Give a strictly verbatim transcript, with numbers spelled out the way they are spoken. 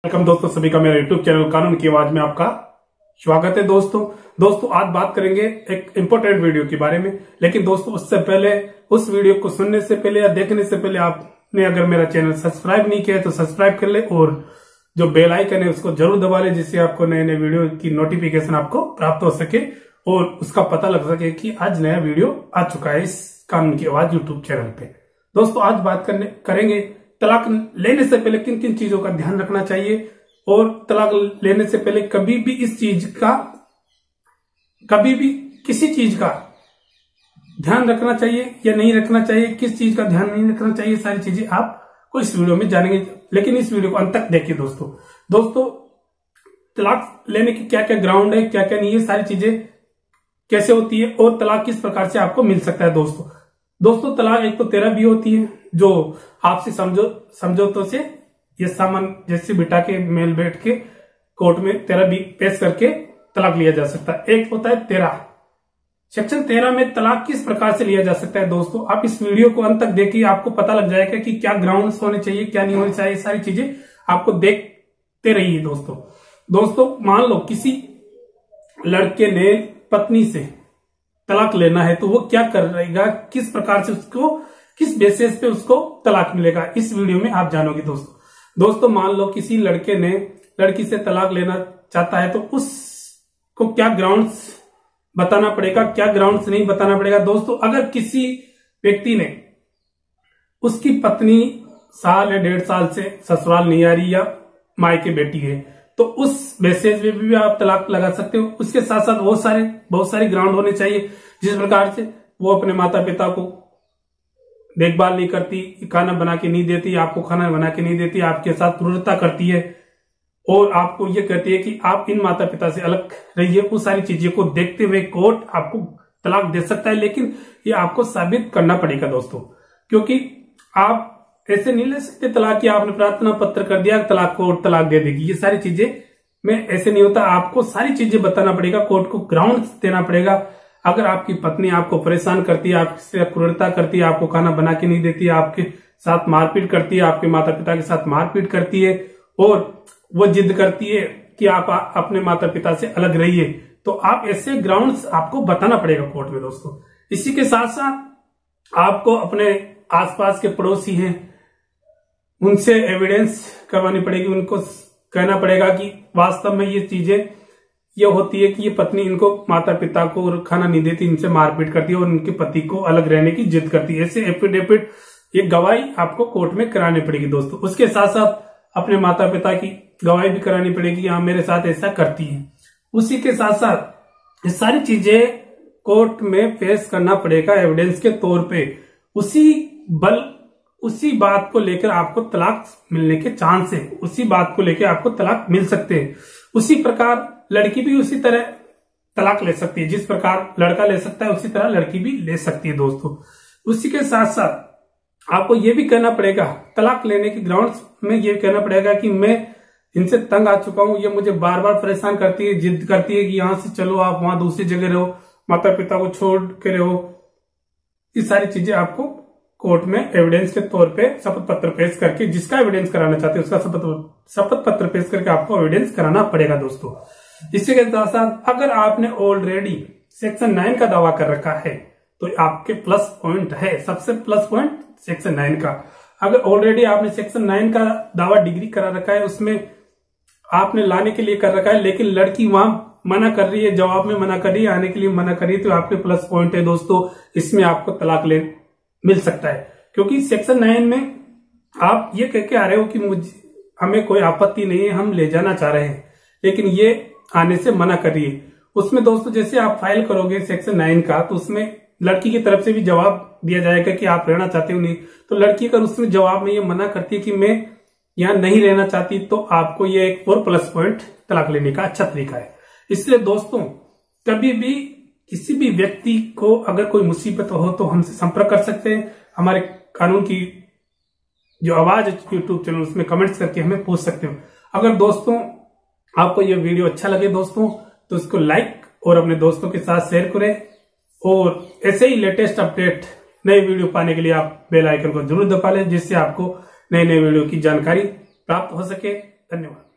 Welcome दोस्तों, सभी का मेरे यूट्यूब चैनल कानून की आवाज में आपका स्वागत है। दोस्तों दोस्तों आज बात करेंगे एक इम्पोर्टेंट वीडियो के बारे में। लेकिन दोस्तों उससे पहले, उस वीडियो को सुनने से पहले या देखने से पहले आपने अगर मेरा चैनल सब्सक्राइब नहीं किया है तो सब्सक्राइब कर ले और जो बेल आइकन है उसको जरूर दबा ले, जिससे आपको नए नए वीडियो की नोटिफिकेशन आपको प्राप्त हो सके और उसका पता लग सके कि आज नया वीडियो आ चुका है इस कानून की आवाज यूट्यूब चैनल पे। दोस्तों आज बात करने करेंगे तलाक लेने से पहले किन किन चीजों का ध्यान रखना चाहिए और तलाक लेने से पहले कभी भी इस चीज का, कभी भी किसी चीज का ध्यान रखना चाहिए या नहीं रखना चाहिए, किस चीज का ध्यान नहीं रखना चाहिए, सारी चीजें आपको इस वीडियो में जानेंगे। लेकिन इस वीडियो को अंत तक देखिए दोस्तों। दोस्तों तलाक लेने की क्या क्या ग्राउंड है, क्या क्या नहीं है, सारी चीजें कैसे होती है और तलाक किस प्रकार से आपको मिल सकता है। दोस्तों दोस्तों तलाक एक तो तेरह भी होती है जो आपसे समझो समझौतों से ये सामान जैसे बिठा के मेल बैठ के कोर्ट में तेरह भी पेश करके तलाक लिया जा सकता है। एक होता है तेरह, सेक्शन तेरह में तलाक किस प्रकार से लिया जा सकता है। दोस्तों आप इस वीडियो को अंत तक देखिए, आपको पता लग जाएगा कि क्या ग्राउंड्स होने चाहिए, क्या नहीं होने चाहिए, सारी चीजें आपको देखते रहिए। दोस्तों दोस्तों मान लो किसी लड़के ने पत्नी से तलाक लेना है तो वो क्या करेगा, किस प्रकार से उसको, किस बेसिस पे उसको तलाक मिलेगा, इस वीडियो में आप जानोगे। दोस्तों दोस्तों मान लो किसी लड़के ने लड़की से तलाक लेना चाहता है तो उसको क्या ग्राउंड्स बताना पड़ेगा, क्या ग्राउंड्स नहीं बताना पड़ेगा। दोस्तों अगर किसी व्यक्ति ने, उसकी पत्नी साल या डेढ़ साल से ससुराल नहीं आ रही या मायके बेटी है तो उस बेसिस पे भी आप तलाक लगा सकते हो। उसके साथ साथ बहुत सारे बहुत सारे ग्राउंड होने चाहिए, जिस प्रकार से वो अपने माता पिता को देखभाल नहीं करती, खाना बना के नहीं देती, आपको खाना बना के नहीं देती, आपके साथ क्रूरता करती है और आपको ये कहती है कि आप इन माता पिता से अलग रहिए। वो सारी चीजों को देखते हुए कोर्ट आपको तलाक दे सकता है, लेकिन ये आपको साबित करना पड़ेगा दोस्तों, क्योंकि आप ऐसे नहीं ले सकते तलाक की आपने प्रार्थना पत्र कर दिया तलाक कोर्ट तलाक दे देगी। ये सारी चीजें में ऐसे नहीं होता, आपको सारी चीजें बताना पड़ेगा, कोर्ट को ग्राउंड देना पड़ेगा। अगर आपकी पत्नी आपको परेशान करती है, आपसे क्रूरता करती है, आपको खाना बना के नहीं देती, आपके साथ मारपीट करती है, आपके माता पिता के साथ मारपीट करती है और वो जिद करती है कि आप अपने माता पिता से अलग रहिए, तो आप ऐसे ग्राउंड्स आपको बताना पड़ेगा कोर्ट में। दोस्तों इसी के साथ साथ आपको अपने आसपास के पड़ोसी हैं उनसे एविडेंस करवानी पड़ेगी, उनको कहना पड़ेगा कि वास्तव में ये चीजें ये होती है कि ये पत्नी इनको माता पिता को खाना नहीं देती, इनसे मारपीट करती है और उनके पति को अलग रहने की जिद करती है। ऐसे एफिडेविट, ये गवाही आपको कोर्ट में करानी पड़ेगी। दोस्तों उसके साथ साथ अपने माता पिता की गवाही भी करानी पड़ेगी, हाँ मेरे साथ ऐसा करती है। उसी के साथ साथ ये सारी चीजें कोर्ट में पेश करना पड़ेगा एविडेंस के तौर पे। उसी बल उसी बात को लेकर आपको तलाक मिलने के चांस है, उसी बात को लेकर आपको तलाक मिल सकते हैं। उसी प्रकार लड़की भी उसी तरह तलाक ले सकती है, जिस प्रकार लड़का ले सकता है उसी तरह लड़की भी ले सकती है। दोस्तों उसी के साथ साथ आपको ये भी कहना पड़ेगा, तलाक लेने के ग्राउंड्स में ये कहना पड़ेगा कि मैं इनसे तंग आ चुका हूं, ये मुझे बार बार परेशान करती है, जिद करती है कि यहां से चलो, आप वहां दूसरी जगह रहो, माता पिता को छोड़ के रहो। ये सारी चीजें आपको कोर्ट में एविडेंस के तौर पे शपथ पत्र पेश करके, जिसका एविडेंस कराना चाहते हैं उसका शपथ शपथ पत्र पेश करके आपको एविडेंस कराना पड़ेगा। दोस्तों इसी के साथ साथ अगर आपने ऑलरेडी सेक्शन नाइन का दावा कर रखा है तो आपके प्लस पॉइंट है, सबसे प्लस पॉइंट सेक्शन नाइन का। अगर ऑलरेडी आपने सेक्शन नाइन का दावा डिग्री करा रखा है, उसमें आपने लाने के लिए कर रखा है, लेकिन लड़की वहां मना कर रही है, जवाब में मना कर रही है, आने के लिए मना कर रही है, तो आपके प्लस पॉइंट है दोस्तों, इसमें आपको तलाक ले मिल सकता है। क्योंकि सेक्शन नाइन में आप ये कह के आ रहे हो कि मुझे हमें कोई आपत्ति नहीं है, हम ले जाना चाह रहे हैं, लेकिन ये आने से मना कर रही है। उसमें दोस्तों जैसे आप फाइल करोगे सेक्शन नाइन का तो उसमें लड़की की तरफ से भी जवाब दिया जाएगा कि आप रहना चाहते हो नहीं, तो लड़की अगर उसमें जवाब में ये मना करती है कि मैं यहाँ नहीं रहना चाहती, तो आपको ये एक और प्लस पॉइंट तलाक लेने का अच्छा तरीका है। इसलिए दोस्तों कभी भी किसी भी व्यक्ति को अगर कोई मुसीबत हो तो हमसे संपर्क कर सकते हैं। हमारे कानून की जो आवाज है यूट्यूब चैनल, उसमें कमेंट्स करके हमें पूछ सकते हो। अगर दोस्तों आपको यह वीडियो अच्छा लगे दोस्तों तो इसको लाइक और अपने दोस्तों के साथ शेयर करें और ऐसे ही लेटेस्ट अपडेट नए वीडियो पाने के लिए आप बेल आइकन को जरूर दबा लें, जिससे आपको नए नए वीडियो की जानकारी प्राप्त हो सके। धन्यवाद।